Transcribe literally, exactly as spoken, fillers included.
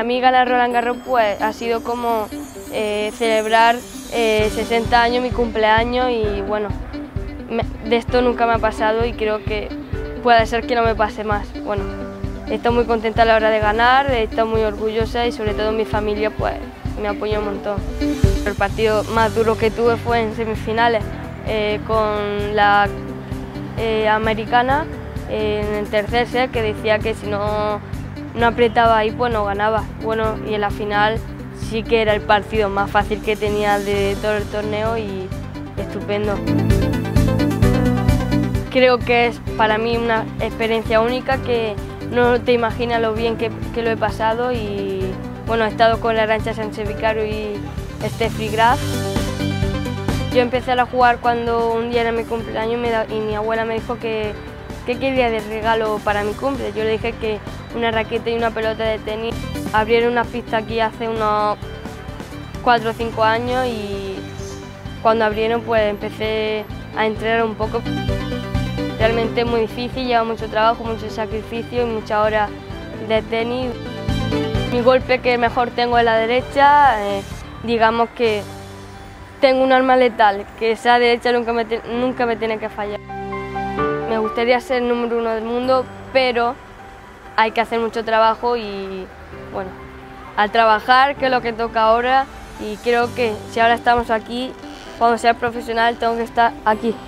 mí ganar Roland Garros pues ha sido como eh, celebrar eh, sesenta años, mi cumpleaños, y bueno, me, de esto nunca me ha pasado y creo que puede ser que no me pase más. Bueno, estoy muy contenta a la hora de ganar, estoy muy orgullosa y sobre todo mi familia pues me apoyó un montón. El partido más duro que tuve fue en semifinales eh, con la eh, americana eh, en el tercer set, que decía que si no, no apretaba ahí pues no ganaba. Bueno, y en la final sí que era el partido más fácil que tenía de todo el torneo y estupendo. Creo que es para mí una experiencia única que no te imaginas lo bien que, que lo he pasado y bueno, he estado con la Arantxa Sánchez Vicario y Steffi Graf. Yo empecé a jugar cuando un día era mi cumpleaños me da, y mi abuela me dijo que, que quería de regalo para mi cumple. Yo le dije que una raqueta y una pelota de tenis. Abrieron una pista aquí hace unos cuatro o cinco años y cuando abrieron pues empecé a entrenar un poco. Realmente es muy difícil, lleva mucho trabajo, mucho sacrificio y muchas horas de tenis. Mi golpe que mejor tengo es la derecha, eh, digamos que tengo un arma letal, que esa derecha nunca me, nunca me tiene que fallar. Me gustaría ser el número uno del mundo, pero hay que hacer mucho trabajo y bueno, al trabajar, que es lo que toca ahora, y creo que si ahora estamos aquí, cuando sea profesional tengo que estar aquí.